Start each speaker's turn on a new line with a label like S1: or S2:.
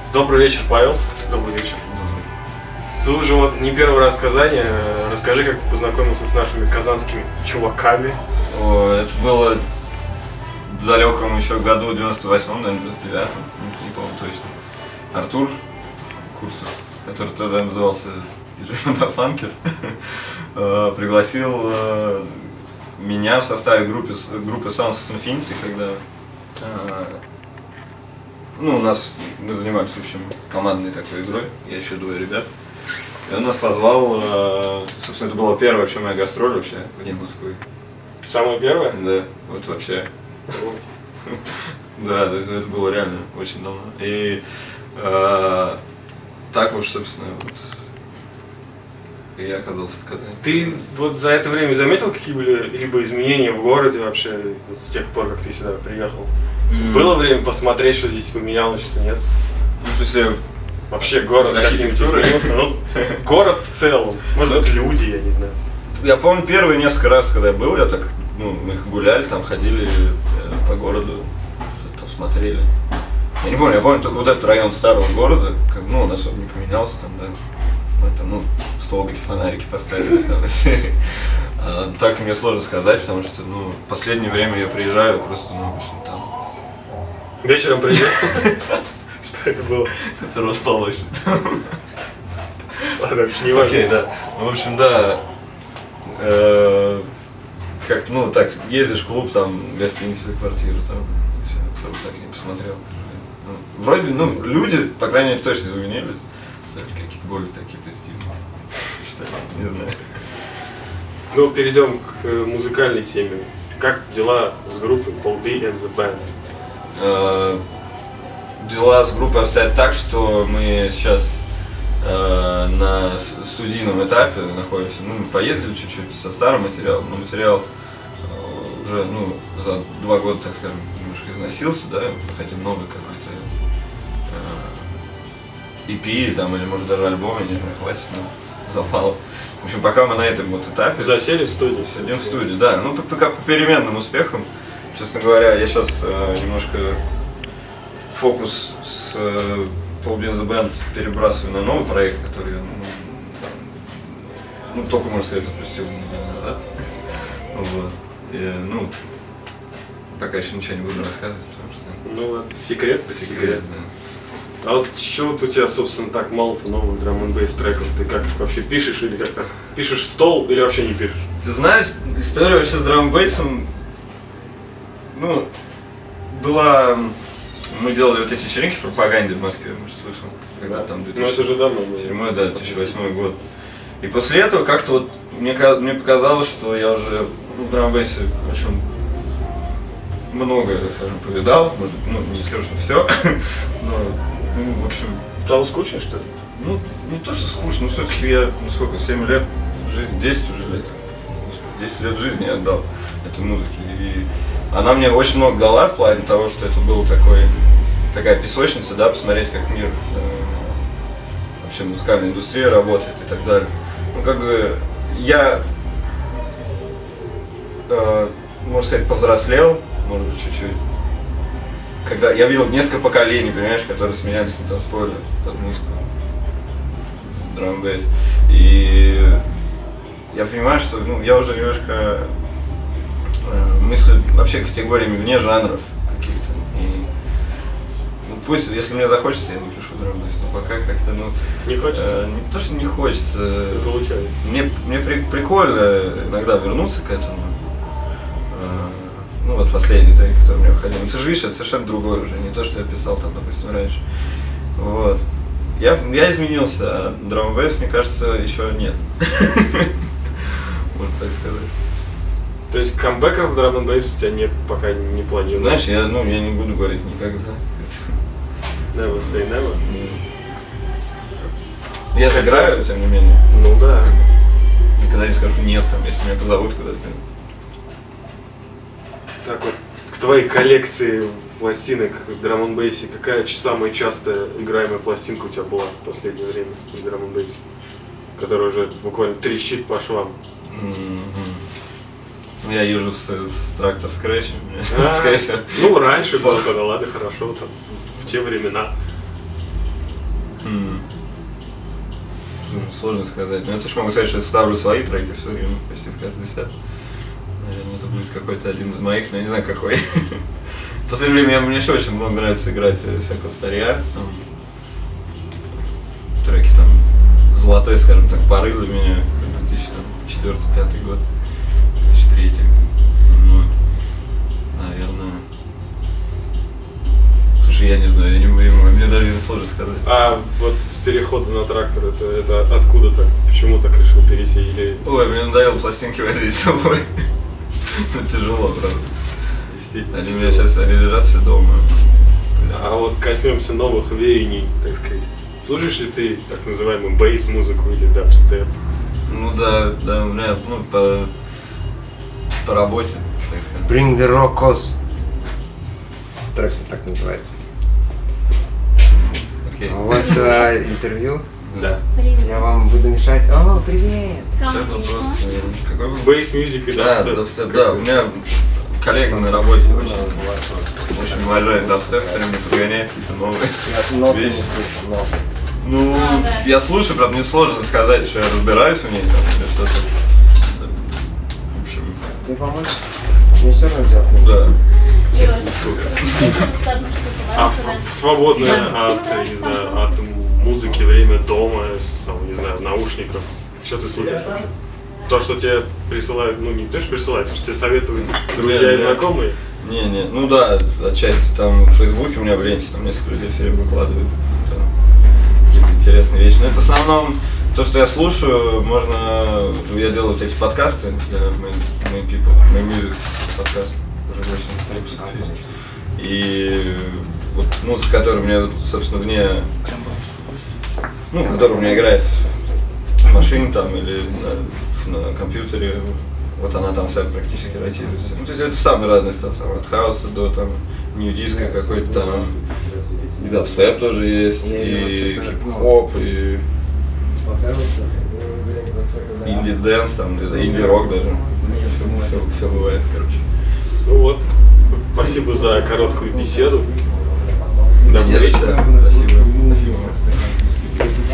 S1: Добрый вечер, Павел. Добрый вечер. Ты уже вот не первый раз в Казани. Расскажи, как ты познакомился с нашими казанскими чуваками.
S2: Это было в далеком еще году, 98-м, наверное, 99-м, не помню точно. Артур Курсов, который тогда назывался Мотофанкер, пригласил меня в составе группы Sounds of Infinity, когда мы занимались, в общем, командной такой игрой, я еще двое ребят. И он нас позвал, собственно, это была первая вообще моя гастроль вообще вне Москвы.
S1: Самая первая?
S2: Да, вот вообще. Да, это было реально очень давно. И так вот, собственно, вот я оказался в Казани.
S1: Ты вот за это время заметил какие-либо изменения в городе вообще с тех пор, как ты сюда приехал? Было время посмотреть, что здесь поменялось, что нет?
S2: Ну, в смысле,
S1: вообще город
S2: архитектуры
S1: изменился, ну, город в целом, может быть, люди, я не знаю.
S2: Я помню первые несколько раз, когда я был, я так, мы гуляли, там ходили по городу, что-то там смотрели. Я не помню, я помню только вот этот район старого города, он особо не поменялся там, да. Мы там, столбики, фонарики поставили там из серии. Так мне сложно сказать, потому что, в последнее время я приезжаю просто, обычно там.
S1: Вечером приехал? Что это было?
S2: Это Росплощадь.
S1: Ладно, вообще не важно.
S2: Окей, да. В общем, да. Как-то, так, ездишь в клуб, там, гостиница, квартира, там, все, особо так и не посмотрел. Вроде, люди, по крайней мере, точно изменились. Кстати, какие-то более такие позитивные. Что ли, не знаю.
S1: Перейдем к музыкальной теме. Как дела с группой Paul B and the Band?
S2: Дела с группой обстоят так, что мы сейчас на студийном этапе находимся. Мы поездили чуть-чуть со старым материалом, но материал уже за 2 года, так скажем, немножко износился, да, мы хотим новый какой-то EP там, или может даже альбом, я не знаю, хватит, запало. В общем, пока мы на этом вот этапе.
S1: Засели в студии?
S2: Сидим в студии, да. Пока по переменным успехам. Честно говоря, я сейчас немножко фокус с Paul B and the Band перебрасываю на новый проект, который я, только, можно сказать, запустил неделю назад. Вот. И, пока еще ничего не буду рассказывать, потому что...
S1: секрет,
S2: да.
S1: А вот чего вот у тебя, собственно, так мало-то новых драм-н-бейс треков? Ты как вообще пишешь или как-то? Пишешь стол или вообще не пишешь?
S2: Ты знаешь, история вообще с драм-н-бейсом, была... Мы делали вот эти вечеринки в пропаганде в Москве, может, слышал? Когда там 2007, да, 2008 год. И после этого как-то вот мне показалось, что я уже в драм-н-бейсе очень много, скажем, повидал, может, не скажу, что все, но, в общем...
S1: Стало скучно, что ли?
S2: Не то, что скучно, но все-таки я, 7 лет жизни, 10 уже лет, 10 лет жизни я отдал этой музыке, и она мне очень много дала в плане того, что это была такая песочница, да, посмотреть, как мир, вообще музыкальная индустрия работает и так далее. Я, можно сказать, повзрослел, может быть, чуть-чуть. Когда я видел несколько поколений, понимаешь, которые сменялись на танцполе под музыку, драм-н-бейс. И я понимаю, что я уже немножко мыслю вообще категориями вне жанров каких-то. И пусть, если мне захочется, я напишу драм-н-бейс, но пока как-то,
S1: не хочется?
S2: Не то, что не хочется.
S1: Не получается.
S2: Мне прикольно иногда вернуться к этому. Вот последний трек, который мне выходил. Ты же видишь, это совершенно другое уже, не то, что я писал там, допустим, раньше. Вот. Я изменился, а драм-н-бейс, мне кажется, еще нет. Можно так сказать.
S1: То есть камбэка в драм-н-бейс у тебя пока не планируется?
S2: Знаешь, я не буду говорить никогда.
S1: Never say never.
S2: Я же играю, тем не менее.
S1: Да.
S2: Никогда не скажу нет, там, если меня позовут куда-то.
S1: Так вот, к твоей коллекции пластинок в драм-н-бейсе, какая самая часто играемая пластинка у тебя была в последнее время из драм-н-бейса, которая уже буквально трещит по швам?
S2: Я езжу с трактор скретчем, скорее всего.
S1: Раньше было, тогда ладно, хорошо, там, в те времена.
S2: Сложно сказать. Но я тоже могу сказать, что я ставлю свои треки все время, почти в каждый сет. Наверное, это будет какой-то один из моих, но я не знаю какой. В последнее время мне еще очень много нравится играть всякого старья. Треки там золотой, скажем так, поры для меня, 2004-2005 год, 2003. Ну, наверное. Слушай, я не знаю, мне даже не сложно сказать.
S1: А вот с перехода на трактор, это откуда так? Почему так решил перейти? Или...
S2: Ой, мне надоело пластинки возить с собой. Ну, тяжело, правда.
S1: Действительно.
S2: Они у меня сейчас лежат все дома.
S1: А вот коснемся новых веяний, так сказать. Слушаешь ли ты так называемую бейс-музыку или дабстеп?
S2: Ну да, у меня, по работе, так сказать.
S3: Bring the Rockos. Трек так называется.
S2: Окей.
S3: У вас интервью?
S1: Да.
S3: Я вам буду мешать. О, привет!
S2: Сейчас вопрос. Какой был?
S1: Бейс-мьюзик и
S2: Да,
S1: дабстеп.
S2: дабстеп, да. У меня коллега на работе очень уважает дабстеп, все время подгоняет какие-то новые вещи. Ну, я слушаю, правда, мне сложно сказать, что я разбираюсь в ней, там, или что-то. В общем,
S3: Ты поможешь? Мне все равно делать.
S2: да.
S1: А в свободное от, не знаю, от музыки время дома, там, не знаю, наушников, что ты слушаешь? То, что тебе присылают, ну не то, что присылают, то, что тебе советуют друзья и знакомые?
S2: Не, ну да, отчасти там в Фейсбуке у меня в ленте, там несколько людей все время выкладывают там какие-то интересные вещи. Но это в основном то, что я слушаю, можно, я делаю вот эти подкасты для My People, My Music подкаст, уже 8 лет. И вот музыка, которая у меня, вот, собственно, которая у меня играет в машине там или на компьютере, вот она там вся практически ротируется. Ну, то есть это самый разный став, там, от хауса до там нью-диска какой-то там, и дабстеп тоже есть, и хип-хоп, и инди-дэнс, там, инди-рок даже. Все бывает, короче.
S1: Ну вот, спасибо за короткую беседу. До встречи.
S2: Спасибо.